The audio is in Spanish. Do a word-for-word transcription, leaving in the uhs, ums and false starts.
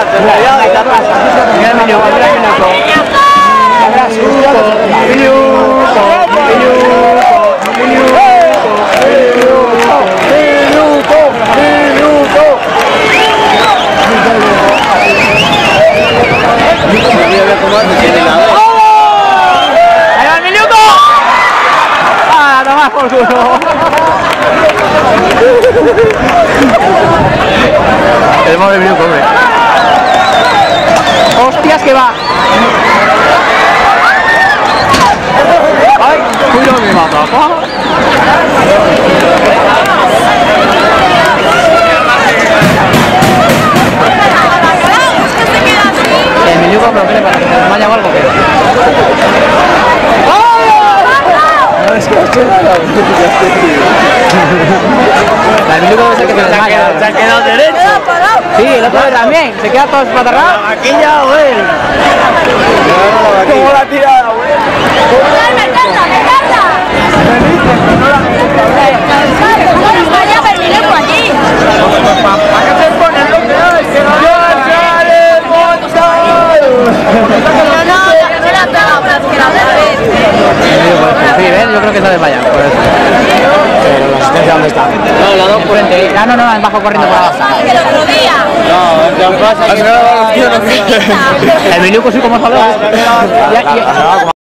por culo. El modo de minuto, hombre. Hostias que va. Ay, cuidado mi mata. El minuto, pero ¿qué le pasa? ¿Que se desmaya o algo? No, es que no estoy nada. El minuto debe ser que se desmaya. Se ha quedado derecho. Sí, el otro también. Se queda todo espatarrado. Aquí ya, güey. ¿Cómo la tirada, güey? ¡Me encanta, me encanta! España terminó por aquí. ¿Para qué se ponen lo que hay? ¡Que no sale el montal! No, no, no se la ha pegado, pero que la vez. Sí, ven, yo creo que se ha desmayado. Por eso. Pero la asistencia, ¿dónde está? No, la dos por frente. Ah, no, no, bajo corriendo por abajo. Que el otro día. No, es que pasa. El minuto sí como salió.